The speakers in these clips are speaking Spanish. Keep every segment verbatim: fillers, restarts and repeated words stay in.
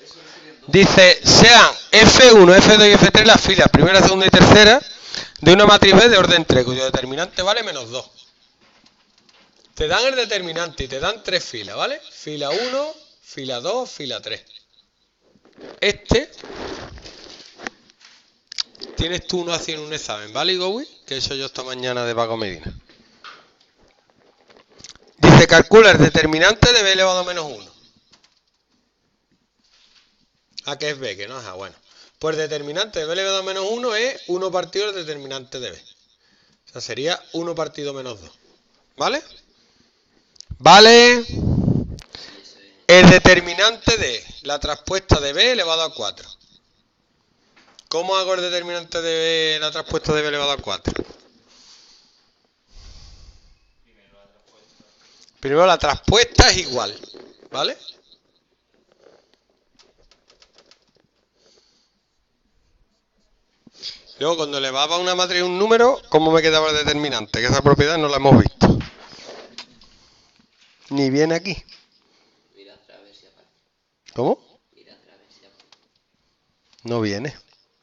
Dice, sean F uno, F dos y F tres las filas primera, segunda y tercera de una matriz B de orden tres, cuyo determinante vale menos dos. Te dan el determinante y te dan tres filas, ¿vale? Fila uno, fila dos, fila tres. Este tienes tú uno haciendo un examen, ¿vale, Gowi? Que he hecho yo esta mañana de Paco Medina. Dice, calcula el determinante de B elevado a menos uno. ¿A qué es B? Que no es A. Bueno, pues el determinante de B elevado a menos uno es uno partido el determinante de B. O sea, sería uno partido menos dos. ¿Vale? Vale. El determinante de la traspuesta de B elevado a cuatro. ¿Cómo hago el determinante de B, la traspuesta de B elevado a cuatro? Primero la traspuesta es igual, ¿vale? Luego cuando elevaba a una matriz un número, ¿cómo me quedaba el determinante? Que esa propiedad no la hemos visto. Ni viene aquí. ¿Cómo? No viene.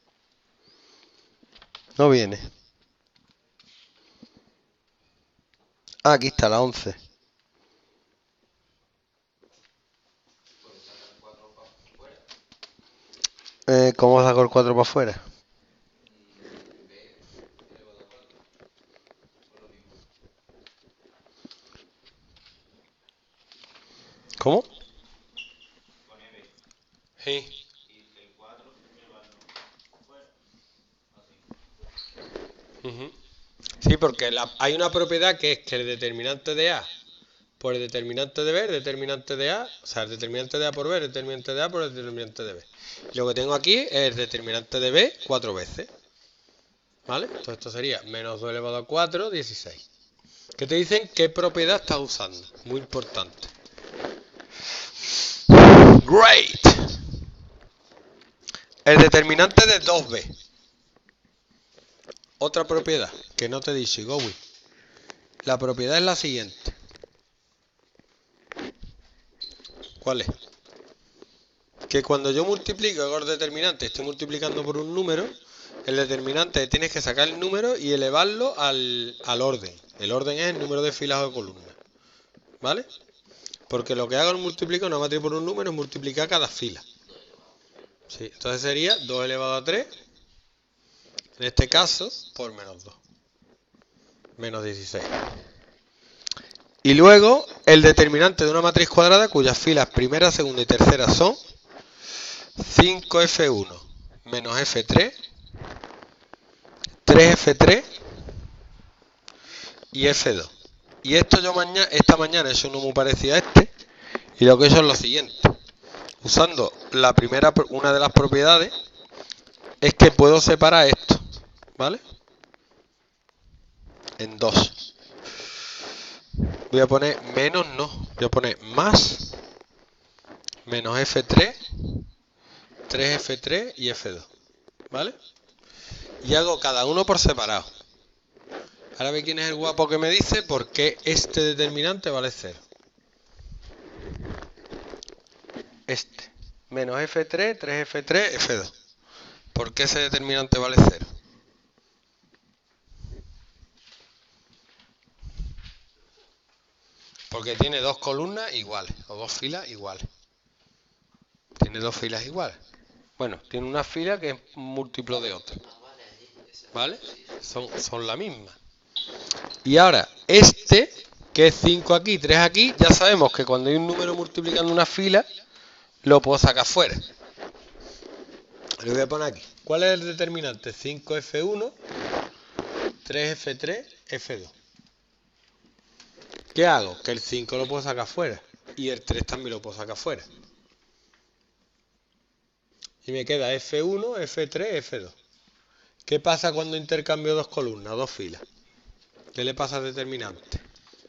No viene. Ah, aquí está la once. Eh, ¿Cómo saco el cuatro para afuera? ¿Cómo? Sí. Uh-huh. Sí, porque la, hay una propiedad que es que el determinante de A por el determinante de B, el determinante de A, o sea, el determinante de A por B, el determinante de A por el determinante de B. Y lo que tengo aquí es el determinante de B cuatro veces. ¿Vale? Entonces esto sería menos dos elevado a cuatro, dieciséis. ¿Qué te dicen? ¿Qué propiedad estás usando? Muy importante. Great. El determinante de dos B. Otra propiedad que no te he dicho, Gowi. La propiedad es la siguiente. ¿Cuál es? Que cuando yo multiplico el determinante, estoy multiplicando por un número, el determinante tienes que sacar el número y elevarlo al, al orden. El orden es el número de filas o de columnas. ¿Vale? Porque lo que hago al multiplicar una matriz por un número es multiplicar cada fila. Sí, entonces sería dos elevado a tres, en este caso, por menos dos. Menos dieciséis. Y luego, el determinante de una matriz cuadrada cuyas filas primera, segunda y tercera son cinco F uno menos F tres, tres F tres y F dos. Y esto yo mañana, esta mañana, eso no me parecía a este, y lo que he hecho es lo siguiente. Usando la primera, una de las propiedades, es que puedo separar esto, ¿vale? En dos. Voy a poner menos, no, voy a poner más, menos F tres, tres F tres y F dos, ¿vale? Y hago cada uno por separado. Ahora ve quién es el guapo que me dice por qué este determinante vale cero. Este. Menos F tres, tres F tres, F dos. ¿Por qué ese determinante vale cero? Porque tiene dos columnas iguales, o dos filas iguales. Tiene dos filas iguales. Bueno, tiene una fila que es múltiplo de otra. ¿Vale? Son, son la misma. Y ahora, este, que es cinco aquí, tres aquí, ya sabemos que cuando hay un número multiplicando una fila, lo puedo sacar fuera. Lo voy a poner aquí. ¿Cuál es el determinante? cinco F uno, tres F tres, F dos. ¿Qué hago? Que el cinco lo puedo sacar fuera. Y el tres también lo puedo sacar fuera. Y me queda F uno, F tres, F dos. ¿Qué pasa cuando intercambio dos columnas, dos filas? ¿Qué le pasa al determinante?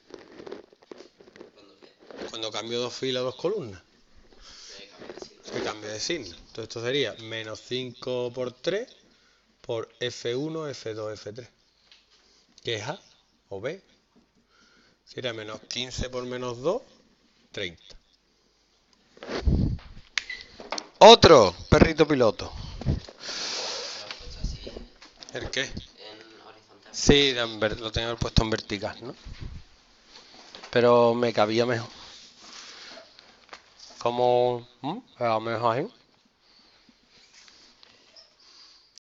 Cuando cambio dos filas, dos columnas. Se cambia de signo. Entonces esto sería menos cinco por tres por F uno, F dos, F tres. ¿Qué es A o B? Sería menos quince por menos dos, treinta. Otro perrito piloto. Lo has puesto así, ¿El qué? en horizontal. Sí, en ver- lo tenía que haber puesto en vertical, ¿no? Pero me cabía mejor. Como... ¿Mm? A lo mejor ahí.